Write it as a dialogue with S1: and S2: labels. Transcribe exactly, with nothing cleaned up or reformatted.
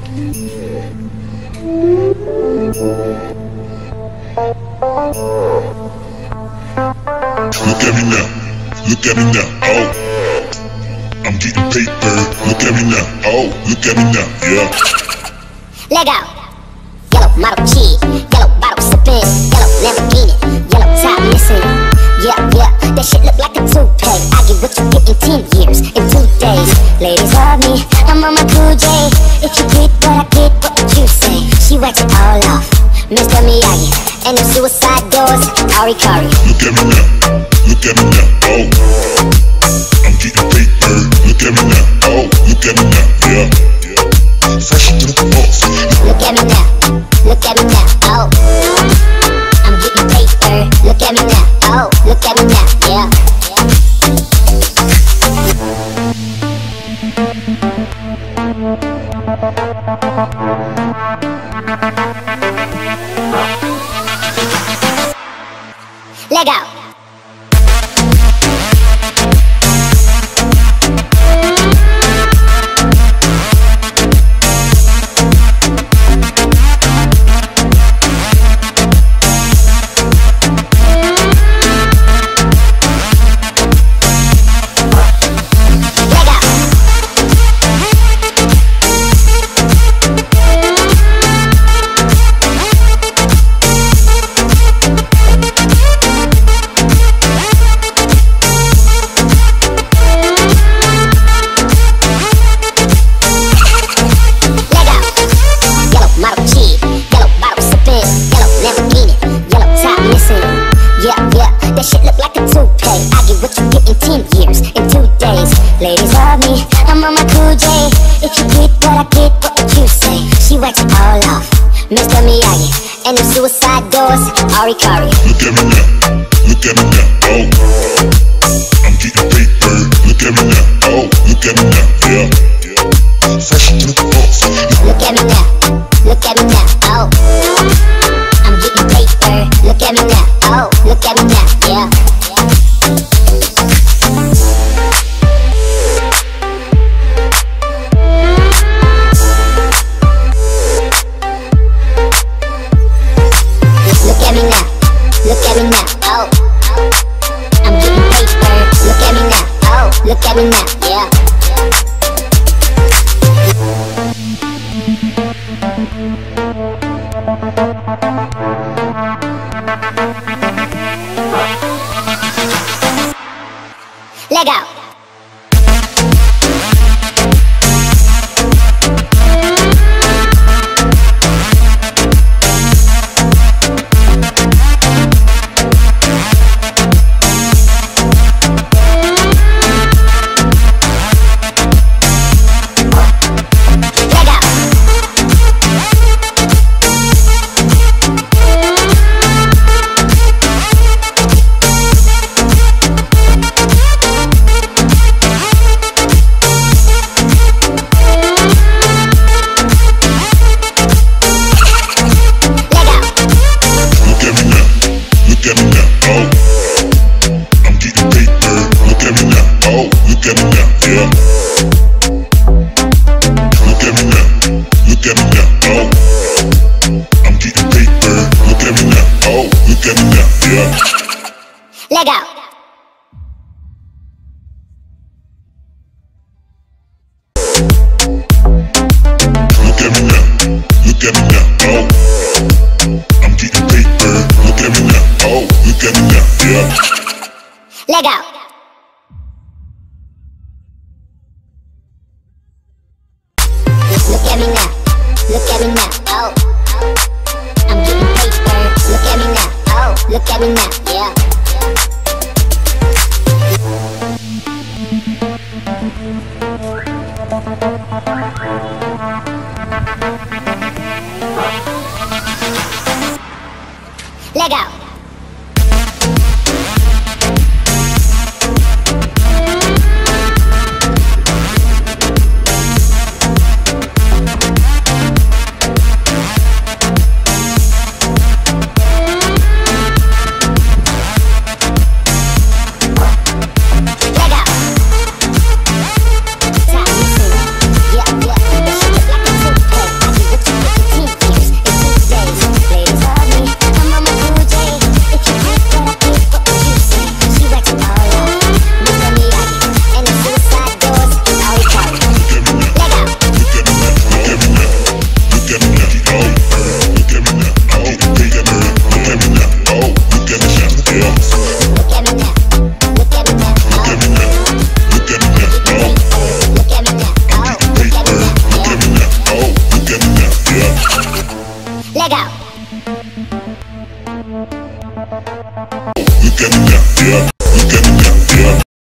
S1: Look at me now, look at me now, oh. I'm getting paper, look at me now, oh, look at me now, yeah.
S2: Lego, yellow model G, yellow bottle sipping, yellow Lamborghini, yellow top missing. Yeah, yeah, that shit look like a toupee. I get what you get in ten years, in two days. Ladies love me, I'm on my cool J. If you get what I get, what would you say? She wax it all off, Mister Miyagi, and them suicide doors, Ari Kari.
S1: Look at me now, look at me now, oh. I'm getting paper, look at me now, oh, look at me now, yeah. Fashion to the boss.
S2: Look at me now, look at me now, oh. I'm getting paper, look at me now, oh, look at me now, yeah. Lego. Ladies love me, I'm on my cool J. If you get what I get, what would you say? She wax it all off, Mister Miyagi, and them suicide doors, Ari Kari.
S1: Look at me now, look at me now, oh. I'm getting paper, look at me now, oh, look at me now, yeah. Fashion to the boss.
S2: Look at me now, look at me now, oh. I'm getting paper, look at me now, oh, look at me now, yeah. Look at me now, yeah. Lego. Lego.
S1: Look at me now, look at me now, oh. I'm getting paper, look at me now, oh, look at me now, yeah.
S2: Lego. Look at me now, look at me now, oh. I'm getting paper, look at me now, oh, look at me now, yeah. Lego. Lego.
S1: Look at me now, yeah.